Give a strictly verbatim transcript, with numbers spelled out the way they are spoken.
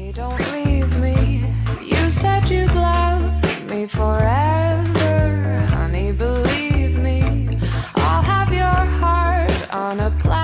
Don't leave me. You said you'd love me forever, honey, believe me. I'll have your heart on a platter.